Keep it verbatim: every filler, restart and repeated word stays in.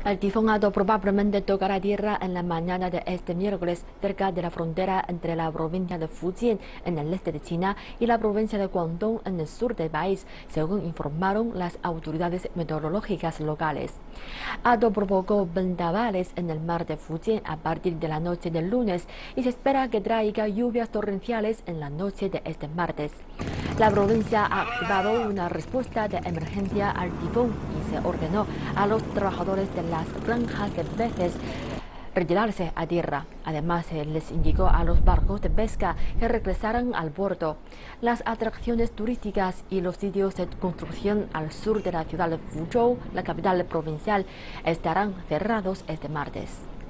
El tifón Ado probablemente tocará tierra en la mañana de este miércoles cerca de la frontera entre la provincia de Fujian en el este de China y la provincia de Guangdong en el sur del país, según informaron las autoridades meteorológicas locales. Ado provocó vendavales en el mar de Fujian a partir de la noche del lunes y se espera que traiga lluvias torrenciales en la noche de este martes. La provincia ha activado una respuesta de emergencia al tifón y se ordenó a los trabajadores de las granjas de peces retirarse a tierra. Además, se les indicó a los barcos de pesca que regresaran al puerto. Las atracciones turísticas y los sitios de construcción al sur de la ciudad de Fuzhou, la capital provincial, estarán cerrados este martes.